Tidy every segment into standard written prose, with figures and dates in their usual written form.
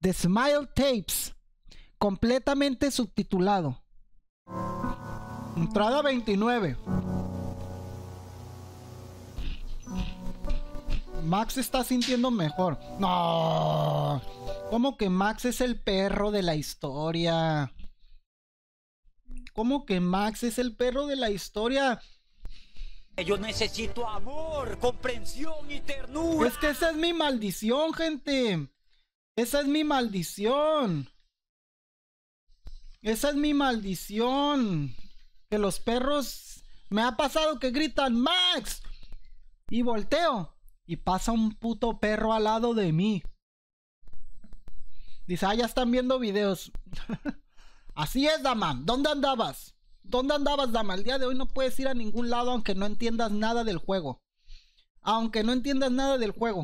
The Smile Tapes, completamente subtitulado. Entrada 29. Max se está sintiendo mejor. No, ¿cómo que Max es el perro de la historia? ¿Cómo que Max es el perro de la historia? Yo necesito amor, comprensión y ternura. Es que esa es mi maldición, gente. Esa es mi maldición. Esa es mi maldición. Que los perros... Me ha pasado que gritan ¡Max! Y volteo. Y pasa un puto perro al lado de mí. Dice, ah, ya están viendo videos. Así es, dama. ¿Dónde andabas? ¿Dónde andabas, dama? El día de hoy no puedes ir a ningún lado aunque no entiendas nada del juego. Aunque no entiendas nada del juego.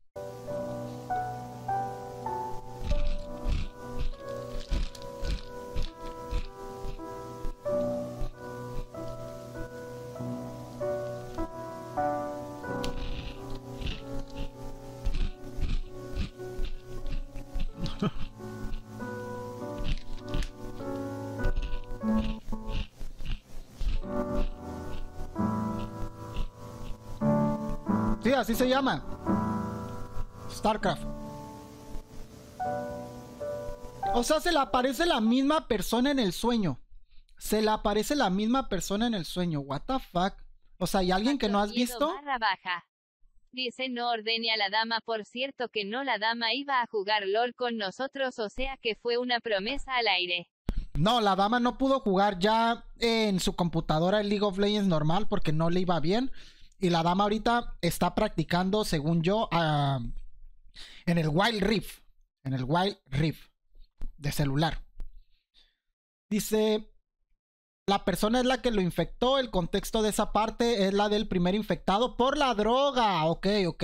Sí, así se llama. StarCraft. O sea, se le aparece la misma persona en el sueño. Se le aparece la misma persona en el sueño. What the fuck. O sea, ¿hay alguien que no has visto? Dice no ordene a la dama, por cierto que no, la dama iba a jugar LOL con nosotros, o sea que fue una promesa al aire. No, la dama no pudo jugar ya en su computadora el League of Legends normal porque no le iba bien. Y la dama ahorita está practicando, según yo, en el Wild Rift. En el Wild Rift de celular. Dice, la persona es la que lo infectó. El contexto de esa parte es la del primer infectado por la droga. Ok, ok.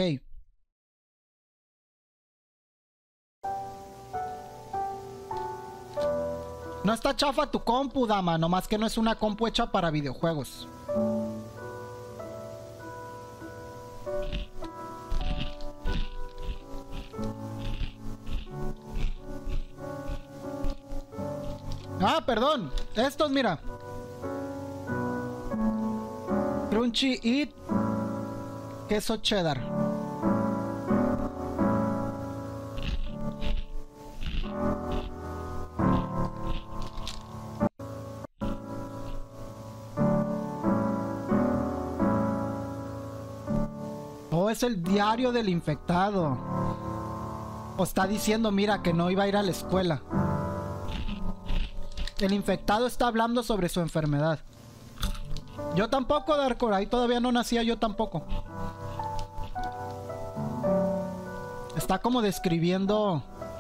No está chafa tu compu, dama. Nomás que no es una compu hecha para videojuegos. Ah, perdón. Estos, mira. Crunchy Eat. Queso cheddar. Oh, es el diario del infectado. O está diciendo, mira, que no iba a ir a la escuela. El infectado está hablando sobre su enfermedad. Yo tampoco, Darkor, ahí todavía no nacía yo tampoco. Está como describiendo...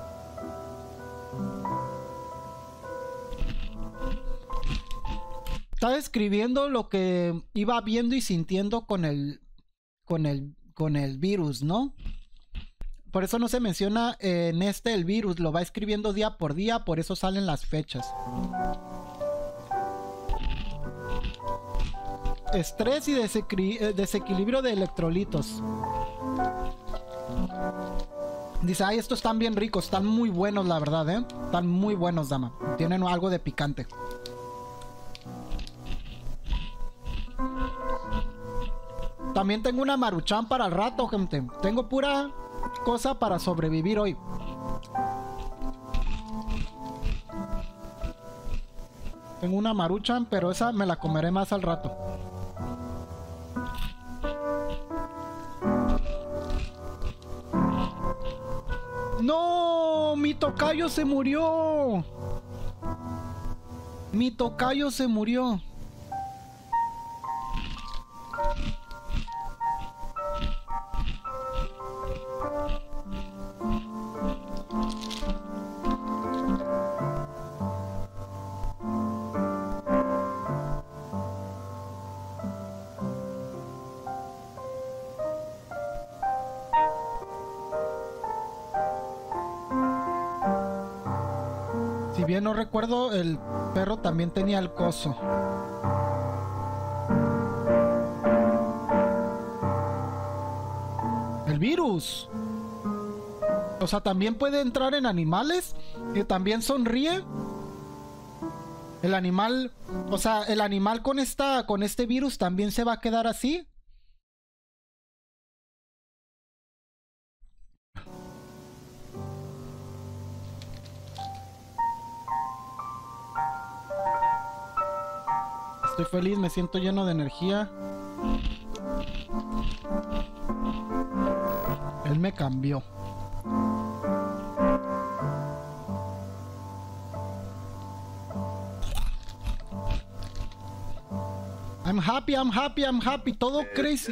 Está describiendo lo que iba viendo y sintiendo con el virus, ¿no? Por eso no se menciona en el virus, lo va escribiendo día por día, por eso salen las fechas. Estrés y desequilibrio de electrolitos. Dice, ay, estos están bien ricos, están muy buenos, la verdad, ¿eh? Están muy buenos, dama. Tienen algo de picante. También tengo una Maruchan para el rato, gente. Tengo pura cosa para sobrevivir hoy. Tengo una Maruchan, pero esa me la comeré más al rato. ¡No! ¡Mi tocayo se murió! ¡Mi tocayo se murió! Si bien no recuerdo, el perro también tenía el coso. El virus. O sea, también puede entrar en animales y también sonríe. El animal, o sea, el animal con este virus también se va a quedar así. Estoy feliz, me siento lleno de energía. Él me cambió. I'm happy, I'm happy, I'm happy. Todo crazy.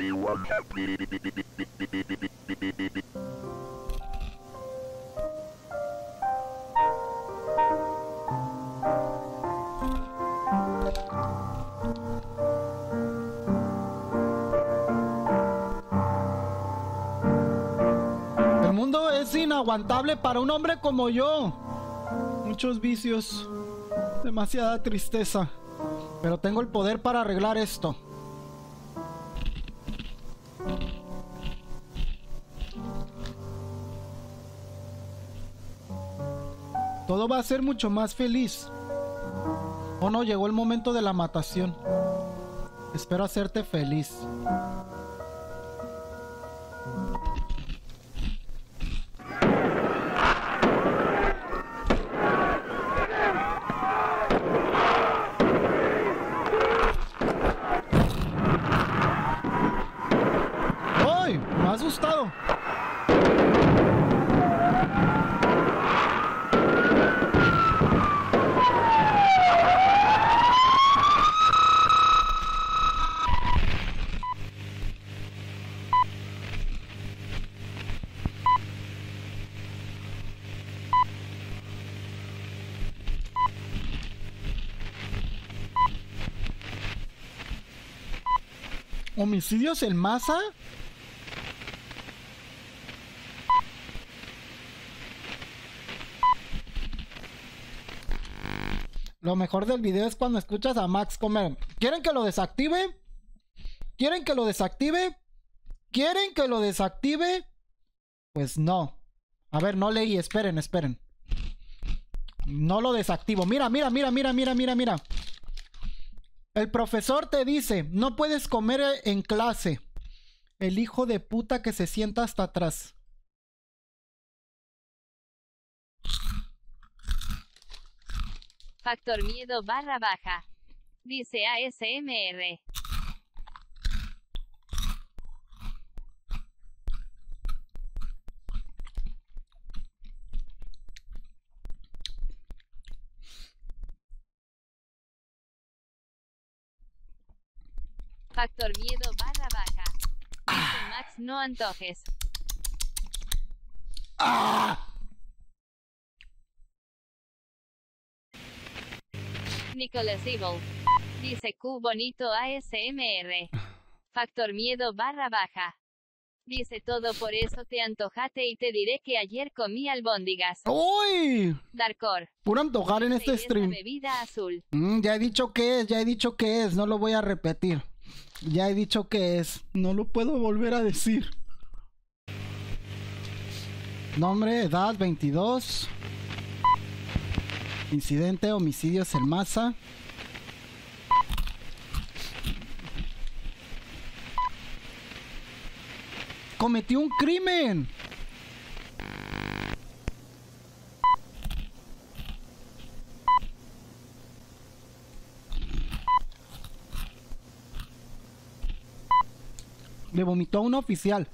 El mundo es inaguantable para un hombre como yo. Muchos vicios, demasiada tristeza. Pero tengo el poder para arreglar esto. Todo va a ser mucho más feliz. Oh no, llegó el momento de la matación. Espero hacerte feliz. Asustado. ¿Homicidios en masa? Lo mejor del video es cuando escuchas a Max comer. ¿Quieren que lo desactive? ¿Quieren que lo desactive? ¿Quieren que lo desactive? Pues no. A ver, no leí. Esperen, esperen. No lo desactivo. Mira, mira, mira, mira, mira, mira, mira. El profesor te dice, no puedes comer en clase. El hijo de puta que se sienta hasta atrás. Factor miedo /. Dice ASMR. Factor miedo /. Dice Max, no antojes. ¡Ah! Nicholas Evil. Dice Q bonito ASMR. Factor miedo /. Dice todo por eso te antojaste y te diré que ayer comí albóndigas. ¡Uy! Darkor. Puro antojar en este Dice, stream. Bebida azul. Ya he dicho que es, ya he dicho que es. No lo voy a repetir. Ya he dicho que es. No lo puedo volver a decir. Nombre, edad 22. Incidente, homicidios en masa. Cometió un crimen. Le vomitó a un oficial.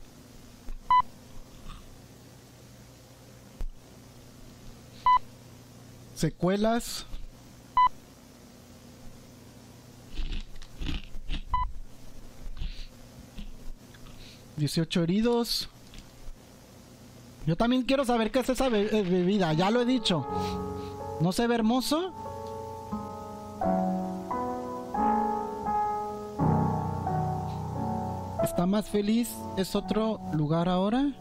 Secuelas. $18 heridos. Yo también quiero saber qué es esa bebida. Ya lo he dicho. ¿No se ve hermoso? ¿Está más feliz? ¿Es otro lugar ahora?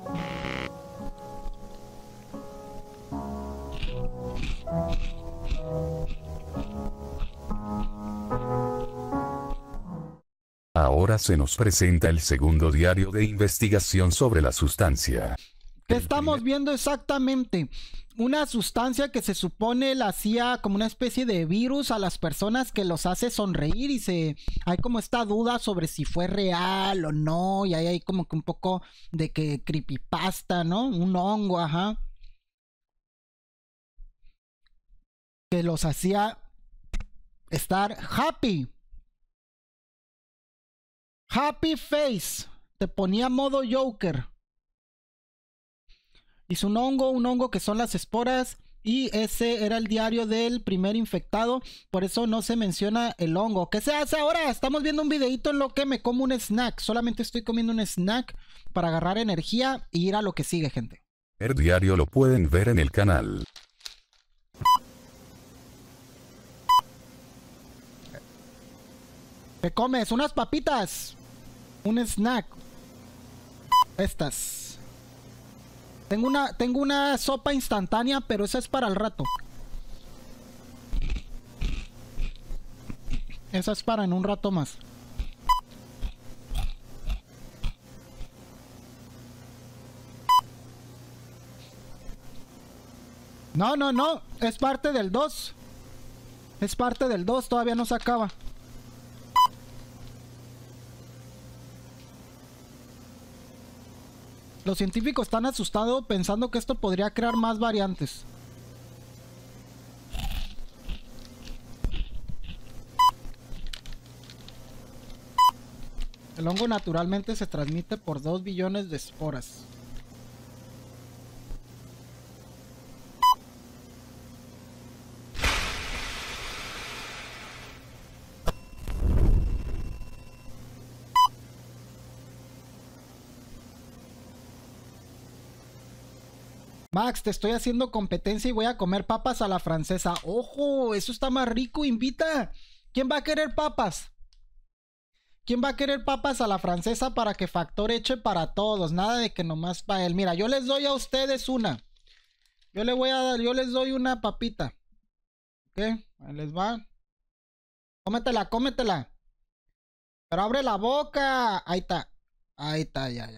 Ahora se nos presenta el segundo diario de investigación sobre la sustancia. ¿Qué estamos viendo exactamente? Una sustancia que se supone le hacía como una especie de virus a las personas que los hace sonreír y hay como esta duda sobre si fue real o no, y ahí hay como que un poco de que creepypasta, ¿no? Un hongo, ajá. Que los hacía estar happy. Happy face. Te ponía modo Joker. Hizo un hongo que son las esporas. Y ese era el diario del primer infectado. Por eso no se menciona el hongo. ¿Qué se hace ahora? Estamos viendo un videito en lo que me como un snack. Solamente estoy comiendo un snack para agarrar energía y ir a lo que sigue, gente. El diario lo pueden ver en el canal. ¿Qué comes? Unas papitas. Un snack. Estas. Tengo una sopa instantánea, pero esa es para el rato. Esa es para en un rato más. No, no, no. Es parte del 2. Es parte del 2. Todavía no se acaba. Los científicos están asustados pensando que esto podría crear más variantes. El hongo naturalmente se transmite por 2 billones de esporas. Max, te estoy haciendo competencia y voy a comer papas a la francesa. ¡Ojo! Eso está más rico, invita. ¿Quién va a querer papas? ¿Quién va a querer papas a la francesa para que Factor eche para todos? Nada de que nomás para él. Mira, yo les doy a ustedes una. Yo les doy una papita. ¿Ok? Ahí les va. Cómetela, cómetela. Pero abre la boca. Ahí está. Ahí está, ya.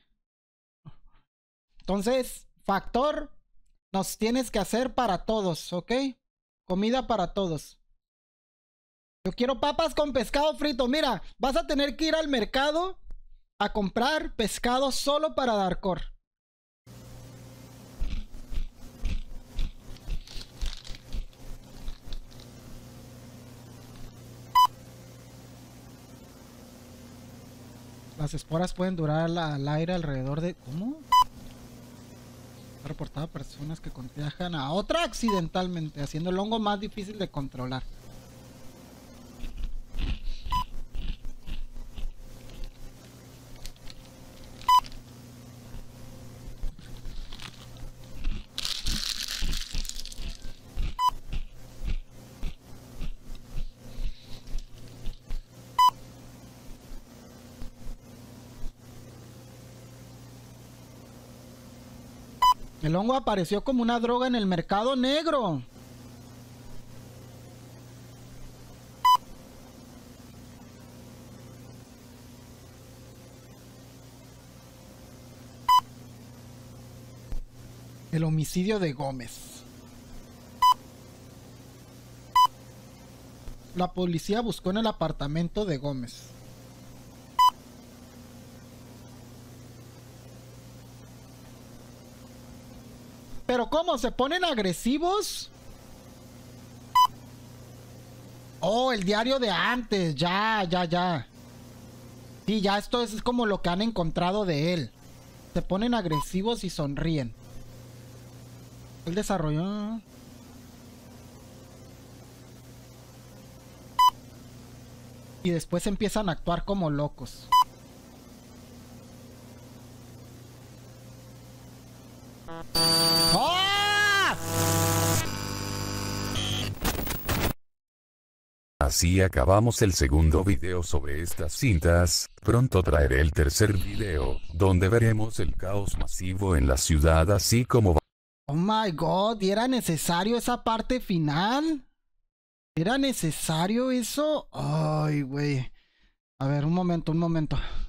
Entonces... Factor, nos tienes que hacer para todos, ¿ok? Comida para todos. Yo quiero papas con pescado frito. Mira, vas a tener que ir al mercado a comprar pescado solo para Darkor. Las esporas pueden durar al aire alrededor de... ¿Cómo? Ha reportado personas que contagian a otra accidentalmente, haciendo el hongo más difícil de controlar. El hongo apareció como una droga en el mercado negro. El homicidio de Gómez. La policía buscó en el apartamento de Gómez. ¿Pero cómo? ¿Se ponen agresivos? Oh, el diario de antes. Ya. Sí, ya esto es como lo que han encontrado de él. Se ponen agresivos y sonríen. Él desarrolló... Y después empiezan a actuar como locos. ¡Oh! Así acabamos el segundo video sobre estas cintas. Pronto traeré el tercer video, donde veremos el caos masivo en la ciudad, así como... Oh my god, ¿y era necesario esa parte final? ¿Era necesario eso? Ay, güey. A ver, un momento.